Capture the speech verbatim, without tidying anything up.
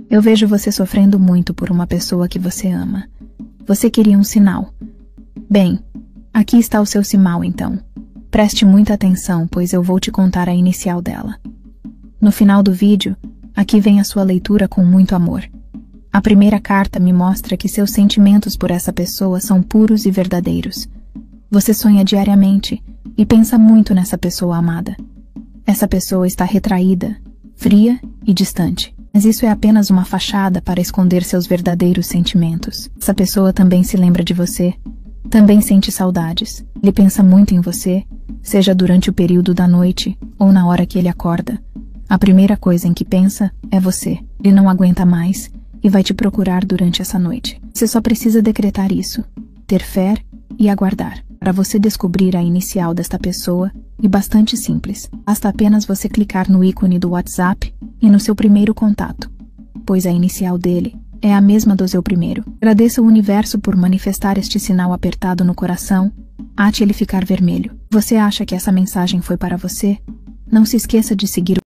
Eu vejo você sofrendo muito por uma pessoa que você ama. Você queria um sinal. Bem, aqui está o seu sinal então. Preste muita atenção, pois eu vou te contar a inicial dela. No final do vídeo, aqui vem a sua leitura com muito amor. A primeira carta me mostra que seus sentimentos por essa pessoa são puros e verdadeiros. Você sonha diariamente e pensa muito nessa pessoa amada. Essa pessoa está retraída, fria e distante. Mas isso é apenas uma fachada para esconder seus verdadeiros sentimentos. Essa pessoa também se lembra de você, também sente saudades. Ele pensa muito em você, seja durante o período da noite ou na hora que ele acorda. A primeira coisa em que pensa é você. Ele não aguenta mais e vai te procurar durante essa noite. Você só precisa decretar isso, ter fé e aguardar. Para você descobrir a inicial desta pessoa, e bastante simples, basta apenas você clicar no ícone do WhatsApp e no seu primeiro contato, pois a inicial dele é a mesma do seu primeiro. Agradeça o universo por manifestar este sinal apertado no coração, até ele ficar vermelho. Você acha que essa mensagem foi para você? Não se esqueça de seguir o